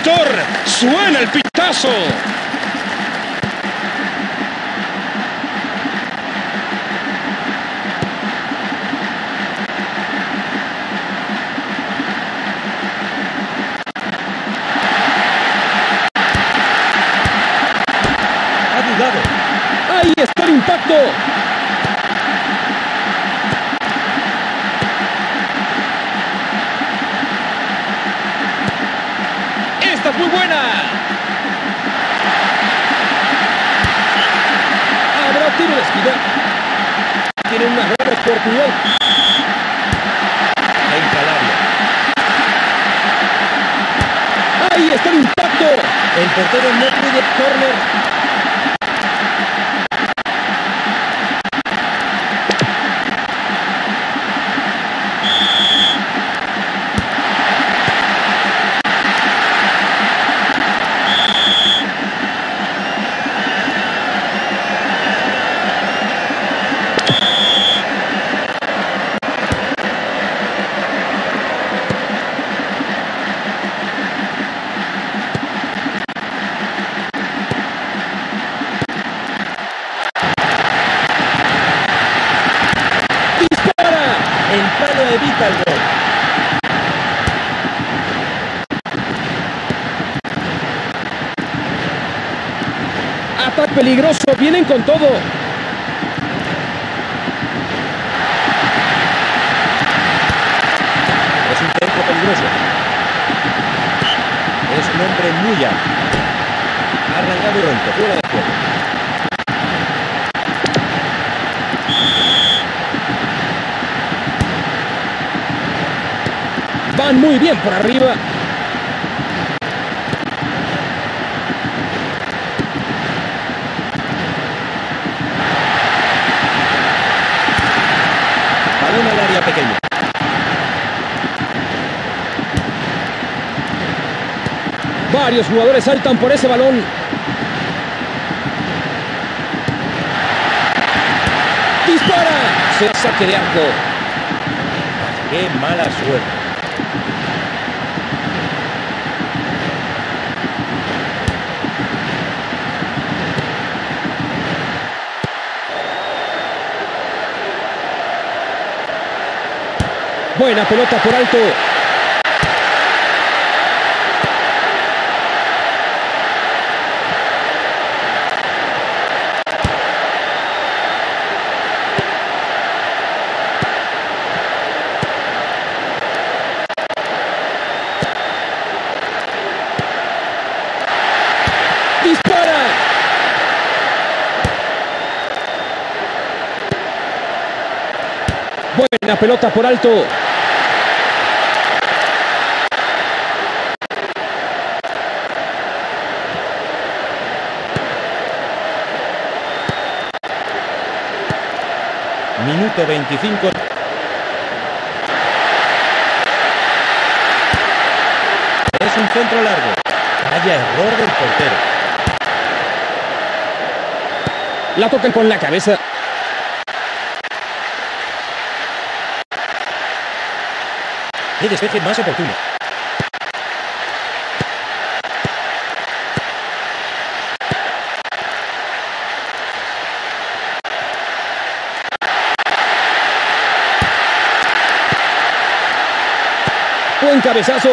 Víctor, suena el pitazo. Ha dudado. Ahí está el impacto. Esta es muy buena. Habrá tiro de esquina. Tiene una gran oportunidad. En Calabria. Ahí está el impacto. El portero no puede córner. El palo evita el gol. Ataque peligroso, vienen con todo. Es un centro peligroso. Es un hombre muy alto. Ha arrancado pronto, fuera de juego. Van muy bien por arriba. Balón al área pequeña. Varios jugadores saltan por ese balón. ¡Dispara! Se saque de arco. ¡Qué mala suerte! Buena pelota por alto. ¡Dispara! Buena pelota por alto. Minuto 25. Es un centro largo. Vaya error del portero. La tocan con la cabeza. ¡Qué despeje más oportuno! Buen cabezazo.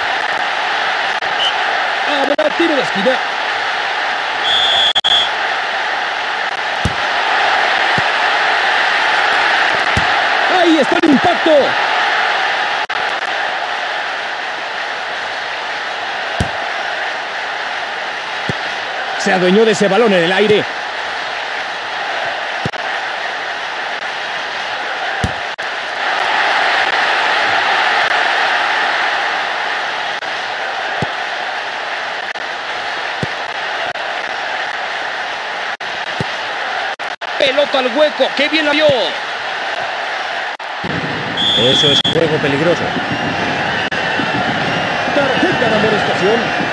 Habrá tiro de esquina. Ahí está el impacto. Se adueñó de ese balón en el aire. Pelota al hueco. ¡Qué bien la vio! Eso es juego peligroso. Tarjeta de amonestación.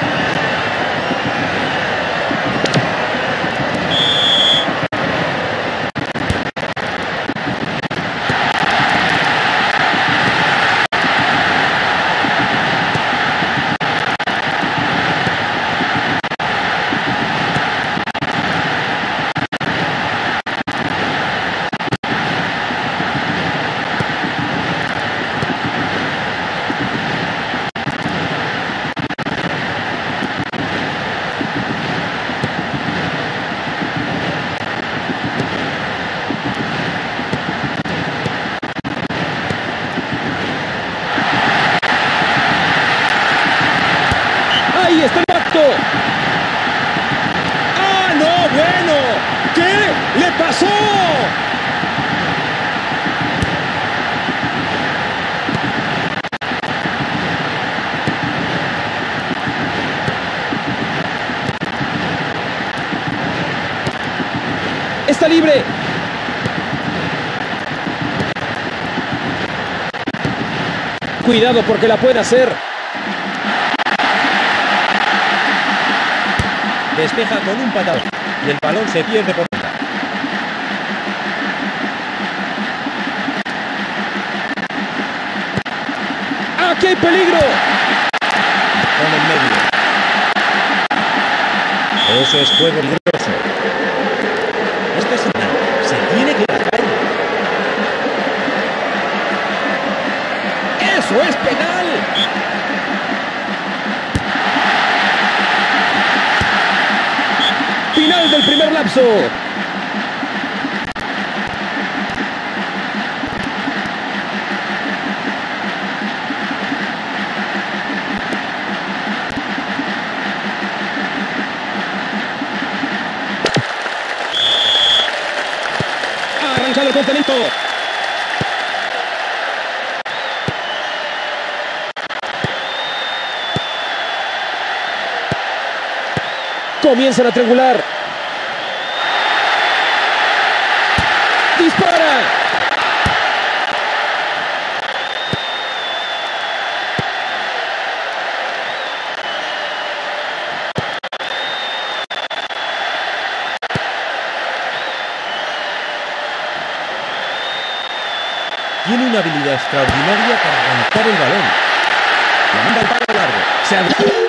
está libre. Cuidado porque la puede hacer. Despeja con un patadón y el balón se pierde por mitad. ¡Aquí hay peligro! Con el medio. Eso es juego peligroso. Esto es nada. Se tiene que marcar. ¡Eso es penal! Final del primer lapso. Ha arrancado con talento. Comienzan a triangular. ¡Dispara! Tiene una habilidad extraordinaria para arrancar el balón. Le manda el palo largo. Se ha...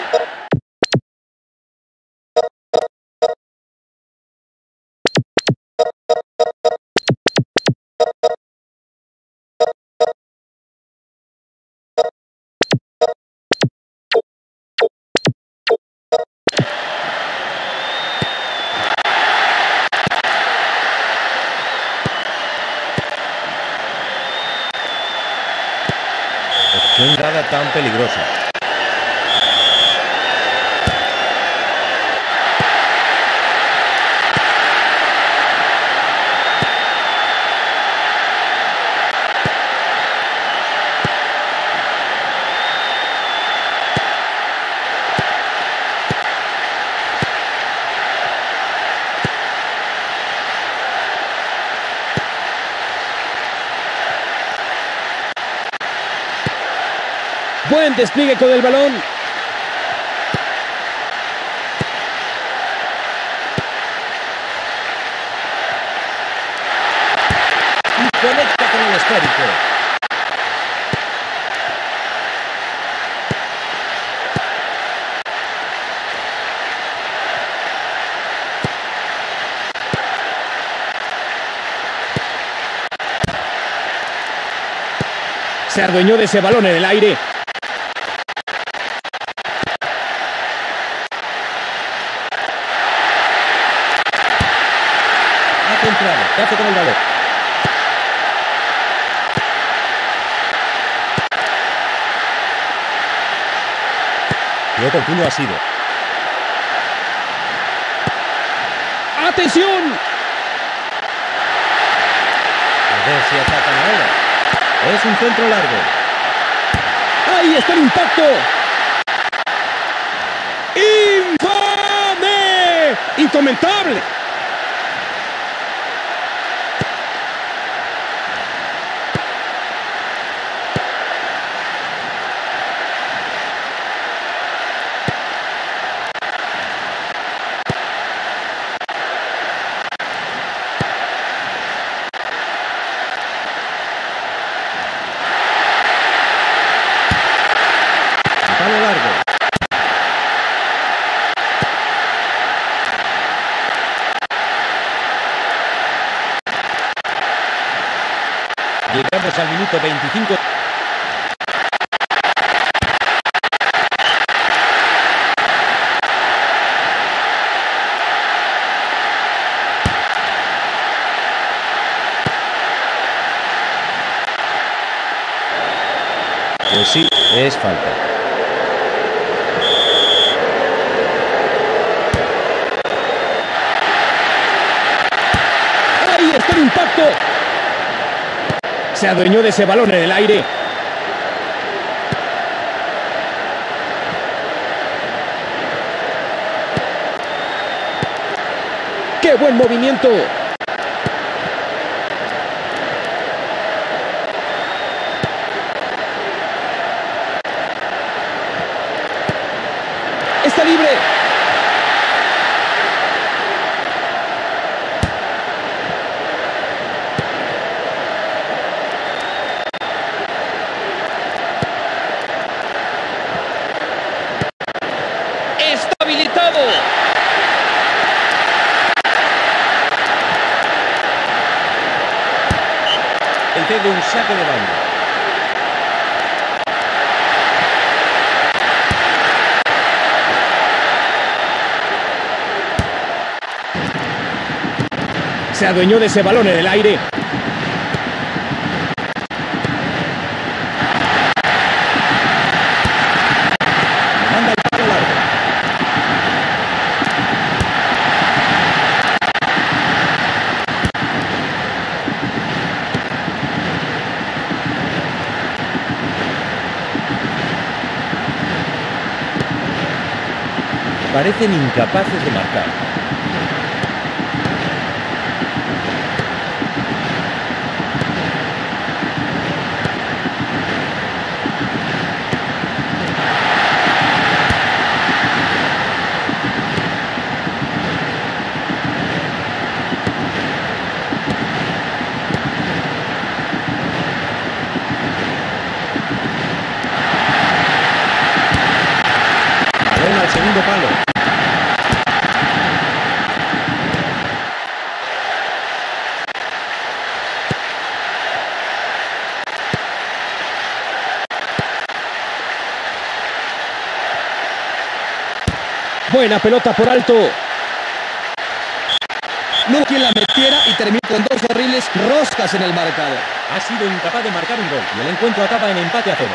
Qué entrada tan peligrosa. Buen despliegue con el balón. Y conecta con el esférico. Se adueñó de ese balón en el aire. ¿Qué hace con el balón? Qué oportuno ha sido. ¡Atención! A ver si atacan ahora. Es un centro largo. ¡Ahí está el impacto! ¡Infame! ¡Incomentable! Palo largo. Llegamos al minuto 25. Pues sí, es falta. ¡Ahí está el impacto! Se adueñó de ese balón en el aire. ¡Qué buen movimiento! concede un saque de banda. Se adueñó de ese balón en el aire. Manda el palo largo. Parecen incapaces de marcar. Balón al segundo palo. Buena pelota por alto. No hubo quien la metiera y terminó con dos horribles roscas en el marcador. Ha sido incapaz de marcar un gol y el encuentro acaba en empate a 0.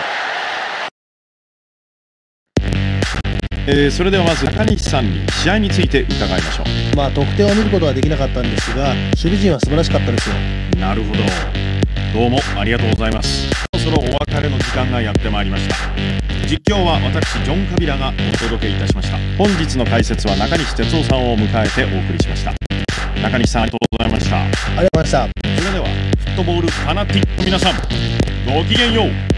それではまず中西さんに試合について伺いましょ得点を見ることはできなかったんですが、守備陣は素晴らしかったですよ。 う。なるほど。どうもありがとうございます。そろそろお別れの時間がやってまいりました。実況は私ジョン・カビラがお届けいたしました。本日の解説は中西哲夫さんを迎えてお送りしました。中西さんありがとうございました。 ありがとうございました。 それではフットボールファナティックの皆さん、ごきげんよう。